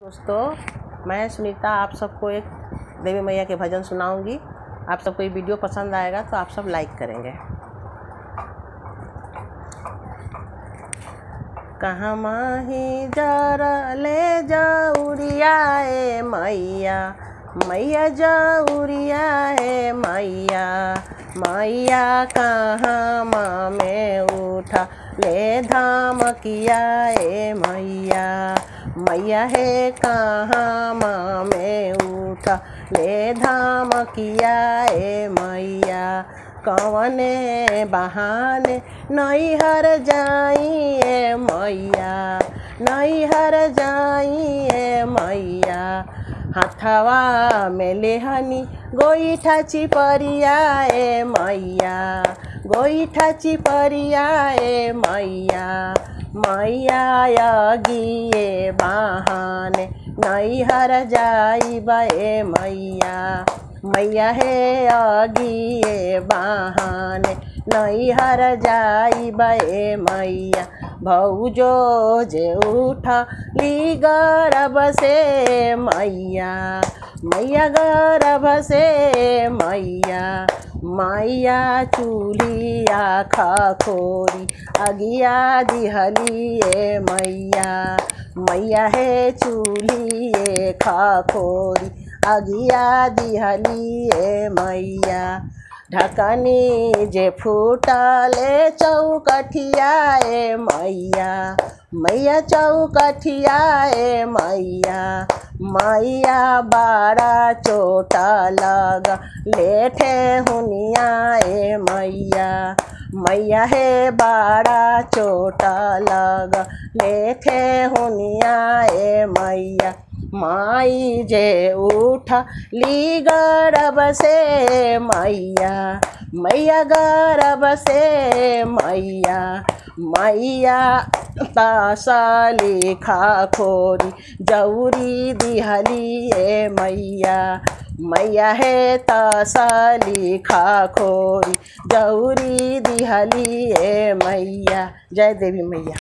दोस्तों, मैं सुनीता आप सबको एक देवी मैया के भजन सुनाऊंगी। आप सबको ये वीडियो पसंद आएगा तो आप सब लाइक करेंगे। कहाँ माही जरा ले जाऊरिया ए मैया, मैया जाऊरिया है मैया, मैया कहाँ माँ में उठा ले धाम किया ए मैया, मैया है कहाँ माँ में उठा ले धाम किया ए मैया, कवने बहाने नैहर जाई ए मैया, नैहर जाई ए मैया, हाथवा में लेहनी गोईठा चिपरिया ए मैया, गोईठा चिपरिया ए मैया, मैया अगिए बहाने नैहर जाइबा ए मैया, मैया है अगिए बहाने नैहर जाइबा ए मैया, भौजो जे उठा ली गर्भ से मैया, मैया गर्भ से मैया, मैया चूल्हिया खखोरी अगिया दिहली ए मैया, मैया है चूल्हिए खखोरी अगिया दिहली ए मैया, ढकनी जे फूटले चौकठिया ए मैया, मैया चौकठिया ए मैया, मैया बाड़ा चोटा लगा लेठे हुनिया ए मैया, मैया है बाड़ा चोटा लगा लेठे हुनिया ए मैया, माई जे उठा ली गर्भ से मैया, मैया गर्भ से मैया, मैया तासाली खखोरी जौरी दिहली ए मैया, मैया है तासाली खखोरी जौरी दिहली ए मैया। जय देवी मैया।